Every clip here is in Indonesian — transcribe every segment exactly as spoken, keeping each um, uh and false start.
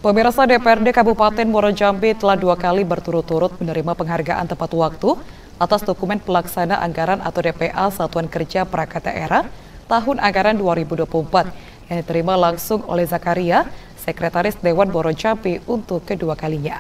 Pemirsa, D P R D Kabupaten Muaro Jambi telah dua kali berturut-turut menerima penghargaan tepat waktu atas dokumen pelaksana anggaran atau D P A Satuan Kerja Perangkat Daerah tahun anggaran dua ribu dua puluh empat yang diterima langsung oleh Zakaria, Sekretaris Dewan Muaro Jambi untuk kedua kalinya.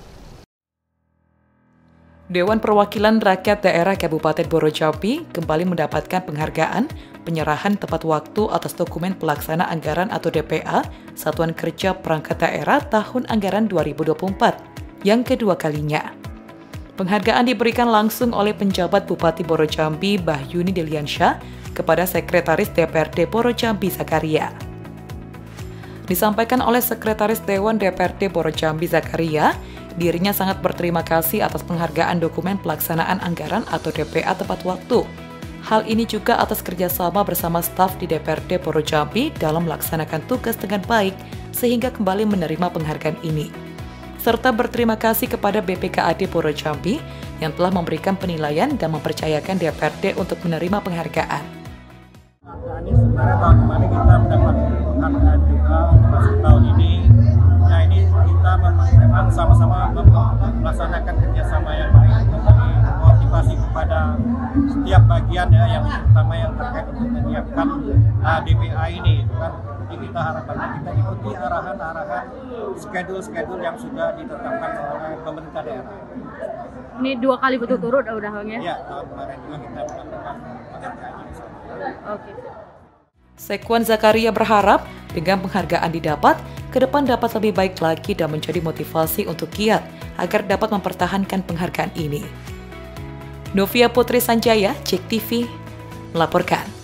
Dewan Perwakilan Rakyat Daerah Kabupaten Muaro Jambi kembali mendapatkan penghargaan penyerahan tepat waktu atas dokumen pelaksana anggaran atau D P A Satuan Kerja Perangkat Daerah tahun anggaran dua ribu dua puluh empat yang kedua kalinya. Penghargaan diberikan langsung oleh penjabat Bupati Muaro Jambi Bahyuni Deliansyah kepada Sekretaris D P R D Muaro Jambi Zakaria. Disampaikan oleh Sekretaris Dewan D P R D Muaro Jambi Zakaria, dirinya sangat berterima kasih atas penghargaan dokumen pelaksanaan anggaran atau D P A tepat waktu. Hal ini juga atas kerjasama bersama staf di D P R D Muaro Jambi dalam melaksanakan tugas dengan baik sehingga kembali menerima penghargaan ini. Serta berterima kasih kepada B P K A D Muaro Jambi yang telah memberikan penilaian dan mempercayakan D P R D untuk menerima penghargaan. Ini sebenarnya tahun kemarin kita mendapat penghargaan juga masuk tahun ini. Ya ini kita memang sama-sama melaksanakan kerjasama yang baik, memberi motivasi kepada setiap bagian ya, yang terutama yang terkait untuk menyiapkan uh, D P A ini, kan. Jadi kita harapannya kita ikuti arahan-arahan schedule-schedule yang sudah ditetapkan oleh pemerintah daerah. Ini dua kali berturut-turut udah Bang ya? Iya, tahun kemarin juga kita mendapatkan penghargaan ini. Oke. Sekwan Zakaria berharap dengan penghargaan didapat, ke depan dapat lebih baik lagi dan menjadi motivasi untuk giat agar dapat mempertahankan penghargaan ini. Novia Putri Sanjaya, Cek T V, melaporkan.